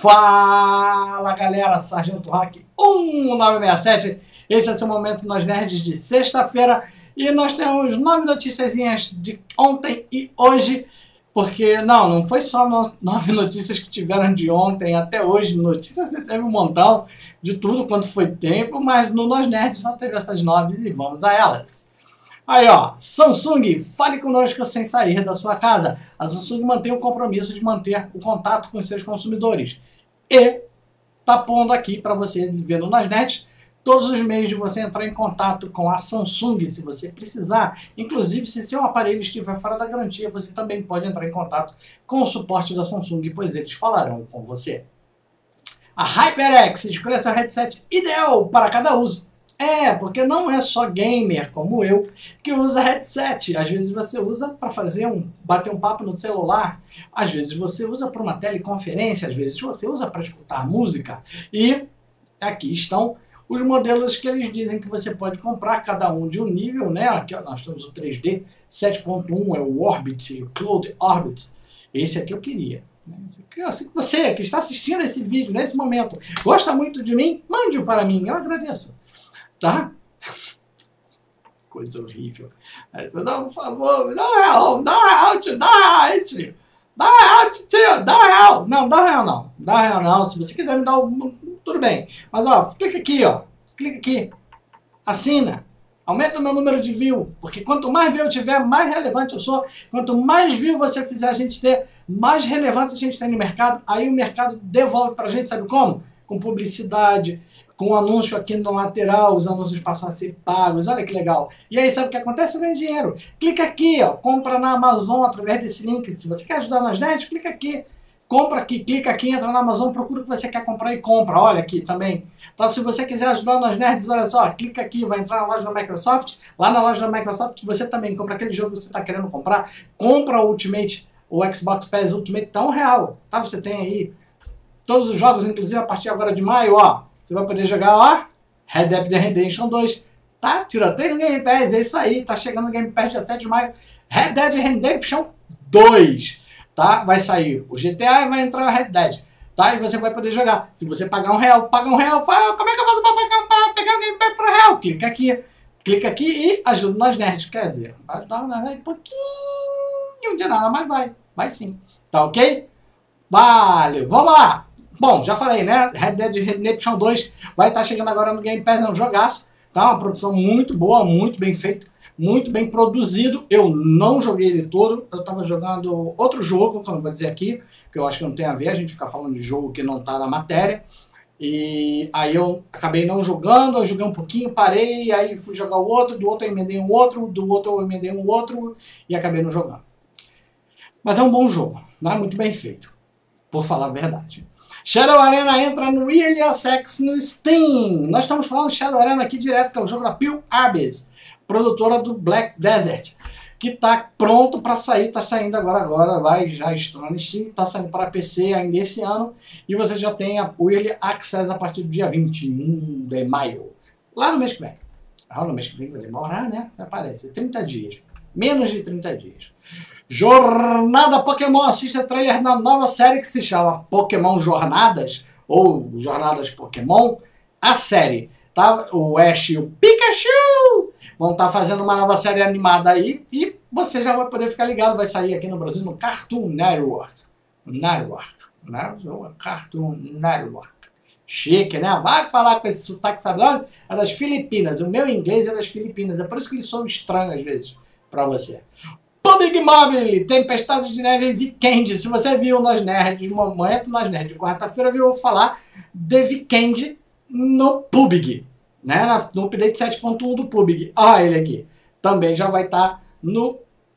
Fala galera, Sargento Rock 1967, esse é o seu Momento Nós Nerds de sexta-feira e nós temos 9 noticiazinhas de ontem e hoje, porque não foi só 9 notícias que tiveram de ontem até hoje, notícias você teve um montão de tudo quanto foi tempo, mas no Nós Nerds só teve essas 9 e vamos a elas. Aí ó, Samsung, fale conosco sem sair da sua casa. A Samsung mantém o compromisso de manter o contato com seus consumidores. E tá pondo aqui para você ver no Nós Nerds todos os meios de você entrar em contato com a Samsung se você precisar. Inclusive, se seu aparelho estiver fora da garantia, você também pode entrar em contato com o suporte da Samsung, pois eles falarão com você. A HyperX escolhe seu headset ideal para cada uso. Porque não é só gamer como eu que usa headset. Às vezes você usa para bater um papo no celular, às vezes você usa para uma teleconferência, às vezes você usa para escutar música. E aqui estão os modelos que eles dizem que você pode comprar, cada um de um nível, né? Aqui ó, nós temos o 3D 7.1, é o Orbit, o Cloud Orbit. Esse aqui eu queria. Assim, você que está assistindo esse vídeo nesse momento, gosta muito de mim, mande-o para mim, eu agradeço. Tá? Coisa horrível. Aí você dá um favor, me dá um real, dá um real, tio, dá um real, tio. Dá um real, tio, dá um real. Não, dá um real não. Dá um real não. Se você quiser me dar tudo bem. Mas ó, clica aqui, ó. Clica aqui. Assina. Aumenta o meu número de view. Porque quanto mais view eu tiver, mais relevante eu sou. Quanto mais view você fizer a gente ter, mais relevância a gente tem no mercado. Aí o mercado devolve pra gente, sabe como? Com publicidade, com anúncio aqui no lateral, os anúncios passam a ser pagos, olha que legal. E aí sabe o que acontece? Ganha dinheiro. Clica aqui, ó, compra na Amazon através desse link. Se você quer ajudar nas nerds, clica aqui. Compra aqui, clica aqui, entra na Amazon, procura o que você quer comprar e compra. Olha aqui também. Então se você quiser ajudar nas nerds, olha só, clica aqui, vai entrar na loja da Microsoft. Lá na loja da Microsoft você também compra aquele jogo que você está querendo comprar. Compra o Ultimate, o Xbox Pass Ultimate, tá R$1, tá? Você tem aí todos os jogos, inclusive a partir agora de maio, ó. Você vai poder jogar, ó, Red Dead Redemption 2, tá? Tiroteio no Game Pass, é isso aí, tá chegando no Game Pass dia 7 de maio. Red Dead Redemption 2, tá? Vai sair o GTA e vai entrar o Red Dead, tá? E você vai poder jogar. Se você pagar R$1, paga R$1, fala, como é que eu faço pra pegar o Game Pass por R$1? Clica aqui e ajuda nós nerds, quer dizer, vai ajudar nós nerds um pouquinho de nada, mas vai sim, tá ok? Valeu, vamos lá! Bom, já falei, né? Red Dead Redemption 2 vai estar chegando agora no Game Pass, é um jogaço, tá? Uma produção muito boa, muito bem feito, muito bem produzido. Eu não joguei ele todo, eu estava jogando outro jogo, que eu não vou dizer aqui, porque eu acho que não tem a ver a gente ficar falando de jogo que não está na matéria. E aí eu acabei não jogando, eu joguei um pouquinho, parei, aí fui jogar o outro, do outro eu emendei um outro, do outro eu emendei um outro e acabei não jogando. Mas é um bom jogo, né? Muito bem feito, por falar a verdade. Shadow Arena entra no Early Access no Steam. Nós estamos falando de Shadow Arena aqui direto, que é o jogo da Pearl Abyss, produtora do Black Desert, que está pronto para sair, está saindo agora, já estou no Steam, está saindo para PC ainda esse ano, e você já tem o Early Access a partir do dia 21 de maio, lá no mês que vem. No mês que vem vai demorar, né? Aparece 30 dias, menos de 30 dias. Jornada Pokémon, assiste a trailer da nova série que se chama Pokémon Jornadas, ou Jornadas Pokémon, a série, tá? O Ash e o Pikachu vão estar fazendo uma nova série animada aí, e você já vai poder ficar ligado, vai sair aqui no Brasil no Cartoon Network, né? Cartoon Network. Chique, né? Vai falar com esse sotaque, sabe lá? É das Filipinas, o meu inglês é das Filipinas, é por isso que eles são estranhos às vezes pra você. PUBG Mobile, Tempestade de Neve Weekend. Se você viu Nós Nerds, momento Nós Nerds de quarta-feira, viu eu falar de Weekend no PUBG, né? No update 7.1 do PUBG. Ah, ele aqui. Também já vai estar no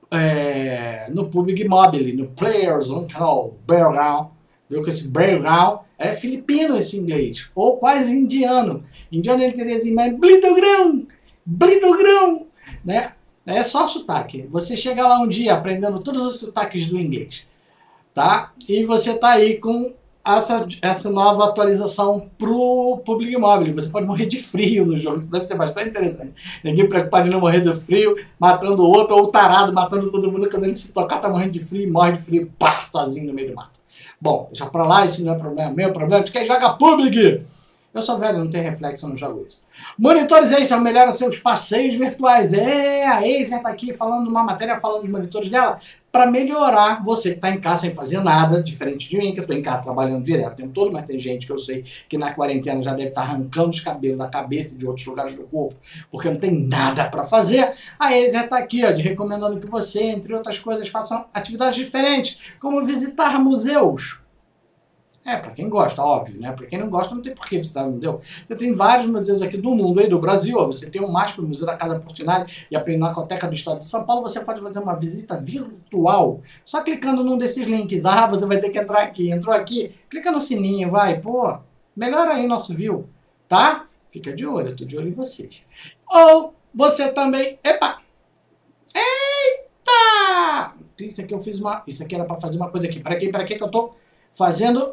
PUBG Mobile, no Players Canal, Battleground. Viu que esse Battleground é filipino esse inglês, ou quase indiano. Indiano ele teria assim, mas Blitogrão, né? É só sotaque. Você chega lá um dia aprendendo todos os sotaques do inglês, tá? E você tá aí com essa nova atualização pro PUBG Mobile. Você pode morrer de frio no jogo, isso deve ser bastante interessante. Ninguém preocupado em não morrer de frio, matando o outro, ou o tarado matando todo mundo, quando ele se tocar tá morrendo de frio e morre de frio, pá, sozinho no meio do mato. Bom, deixa pra lá, isso não é problema meu, problema de quem joga PUBG. Eu sou velho, não tenho reflexo, eu não jogo isso. Monitores Acer melhoram seus passeios virtuais. A Acer tá aqui falando uma matéria, falando dos monitores dela, para melhorar você que está em casa sem fazer nada, diferente de mim, que eu estou em casa trabalhando direto o tempo todo, mas tem gente que eu sei que na quarentena já deve estar arrancando os cabelos da cabeça e de outros lugares do corpo, porque não tem nada para fazer. A Acer está aqui, ó, recomendando que você, entre outras coisas, faça atividades diferentes, como visitar museus. Para quem gosta, óbvio, né? Para quem não gosta, não tem por que visitar o museu. Você tem vários museus aqui do mundo, aí do Brasil. Ó. Você tem o MASP, o Museu da Casa Portinari, e a Pinacoteca do Estado de São Paulo. Você pode fazer uma visita virtual, só clicando num desses links. Você vai ter que entrar aqui. Entrou aqui, clica no sininho, vai. Pô, melhora aí nosso view, tá? Fica de olho, eu tô de olho em vocês. Ou você também... Epa! Eita! Isso aqui eu fiz uma... Isso aqui era para fazer uma coisa aqui. Para quê que eu tô... fazendo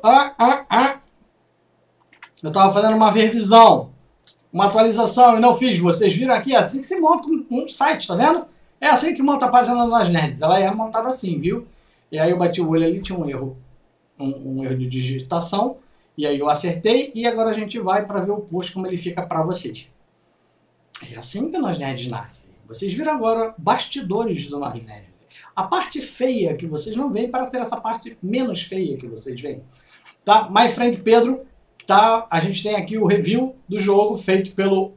eu estava fazendo uma revisão, uma atualização e não fiz. Vocês viram aqui, é assim que se monta um site, tá vendo? É assim que monta a página do Nós Nerds. Ela é montada assim, viu? E aí eu bati o olho ali, tinha um erro, um erro de digitação. E aí eu acertei e agora a gente vai para ver o post como ele fica para vocês. É assim que o Nós Nerds nasce. Vocês viram agora bastidores do Nós Nerds. A parte feia que vocês não veem para ter essa parte menos feia que vocês veem. Tá? My Friend Pedro, tá? A gente tem aqui o review do jogo feito pelo...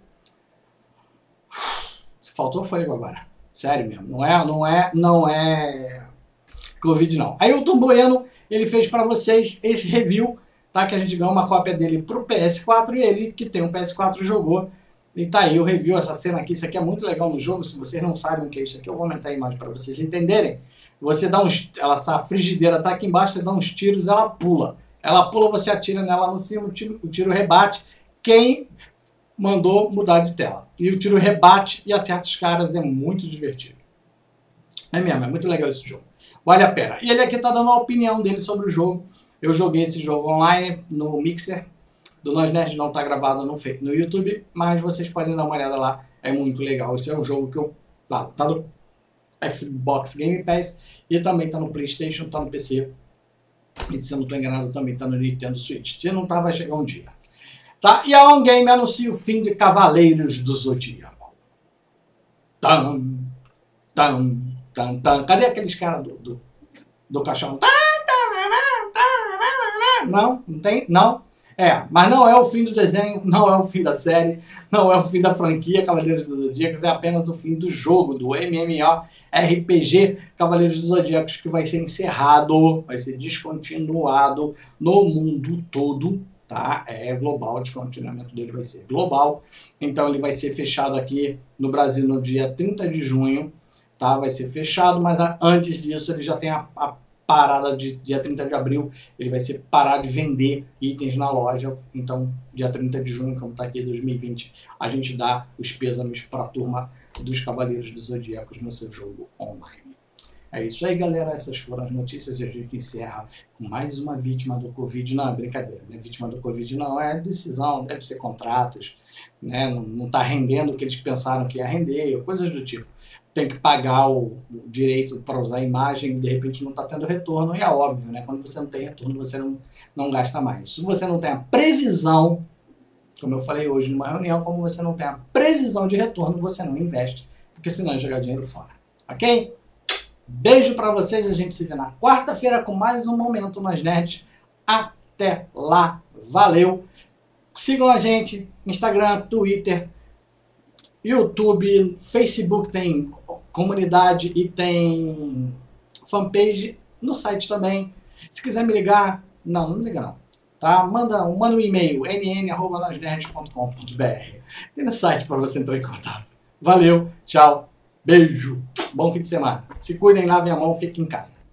Faltou fôlego agora. Sério mesmo. Não é Covid não. Aí o Tom Bueno, ele fez para vocês esse review, tá? Que a gente ganhou uma cópia dele pro PS4 e ele que tem um PS4 jogou. E tá aí o review, essa cena aqui, isso aqui é muito legal no jogo, se vocês não sabem o que é isso aqui, eu vou aumentar a imagem para vocês entenderem. Você dá uns, essa frigideira tá aqui embaixo, você dá uns tiros, ela pula. Ela pula, você atira nela no cima, o tiro rebate. Quem mandou mudar de tela? E o tiro rebate e acerta os caras, é muito divertido. É mesmo, é muito legal esse jogo. Vale a pena. E ele aqui tá dando a opinião dele sobre o jogo. Eu joguei esse jogo online no Mixer. Do Nós Nerds não está gravado no YouTube, mas vocês podem dar uma olhada lá, é muito legal. Esse é um jogo que tá no Xbox Game Pass e também está no PlayStation, está no PC. E se eu não estou enganado, também está no Nintendo Switch. Se não tá, vai chegar um dia. Tá? E a On Game anuncia o fim de Cavaleiros do Zodíaco. Cadê aqueles caras do caixão? Não tem? Não. Mas não é o fim do desenho, não é o fim da série, não é o fim da franquia Cavaleiros dos Zodíacos, é apenas o fim do jogo, do MMORPG Cavaleiros dos Zodíacos, que vai ser encerrado, vai ser descontinuado no mundo todo, tá? É global, o descontinuamento dele vai ser global, então ele vai ser fechado aqui no Brasil no dia 30 de junho, tá? Vai ser fechado, mas antes disso ele já tem a parada de dia 30 de abril, ele vai ser parar de vender itens na loja. Então, dia 30 de junho, como está aqui 2020, a gente dá os pêsames para a turma dos Cavaleiros dos Zodíacos no seu jogo online. É isso aí, galera. Essas foram as notícias e a gente encerra com mais uma vítima do Covid. Não, é brincadeira, né? Vítima do Covid não, é decisão, deve ser contratos, né? Não está rendendo o que eles pensaram que ia render, coisas do tipo. Tem que pagar o direito para usar a imagem e de repente não está tendo retorno, e é óbvio, né? Quando você não tem retorno, você não gasta mais. Se você não tem a previsão, como eu falei hoje numa reunião, como você não tem a previsão de retorno, você não investe, porque senão é jogar dinheiro fora. Ok? Beijo para vocês, a gente se vê na quarta-feira com mais um Momento Nós Nerds. Até lá, valeu! Sigam a gente, Instagram, Twitter, YouTube, Facebook, tem comunidade e tem fanpage, no site também. Se quiser me ligar, não me liga não, tá? Manda um e-mail, nn@nosnerds.com.br. Tem no site para você entrar em contato. Valeu, tchau, beijo, bom fim de semana. Se cuidem, lavem a mão, fiquem em casa.